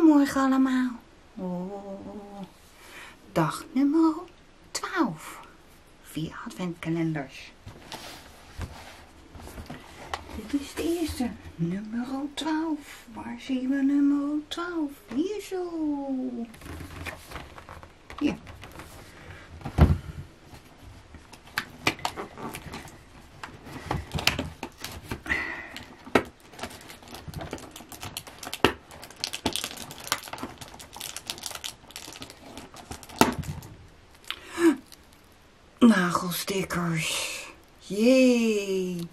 Goedemorgen allemaal. Dag nummer 12. 4 adventkalenders. Dit is de eerste. Nummer 12. Waar zien we nummer 12? Hier zo. Hier. Nagelstickers. Jee.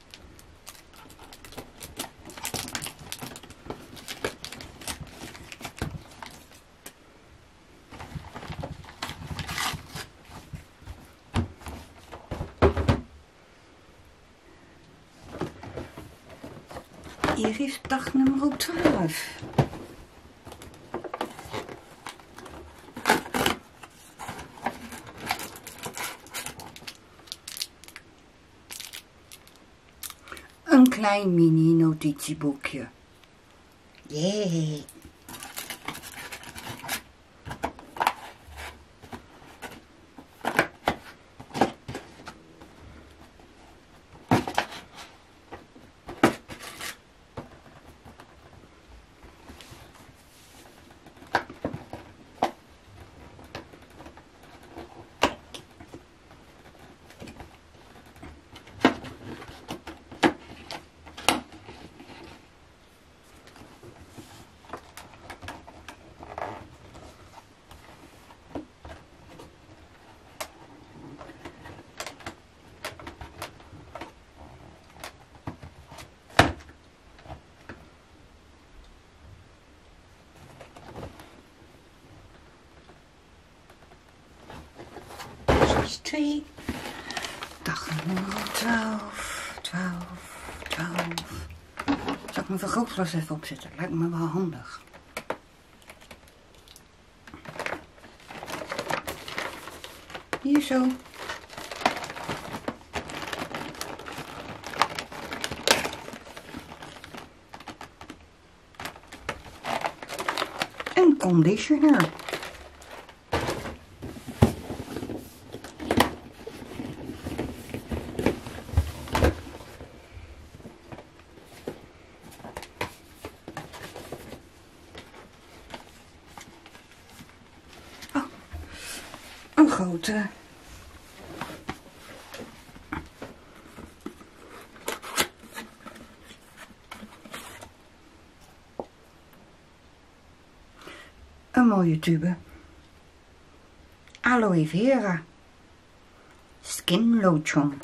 Hier is dag nummer 12. Een klein mini notitieboekje. Jee. Is 2. Dag nummer 12. 12. Zal ik mijn vergrootglas even opzetten? Lijkt me wel handig. Hier zo. Een conditioner. Een grote. Een mooie tube. Aloe vera. Skin lotion.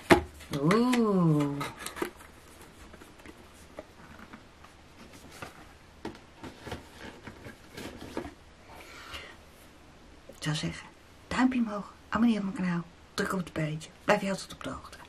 Oeh. Ik zou zeggen, duimpje omhoog, abonneer op mijn kanaal, druk op het belletje, blijf je altijd op de hoogte.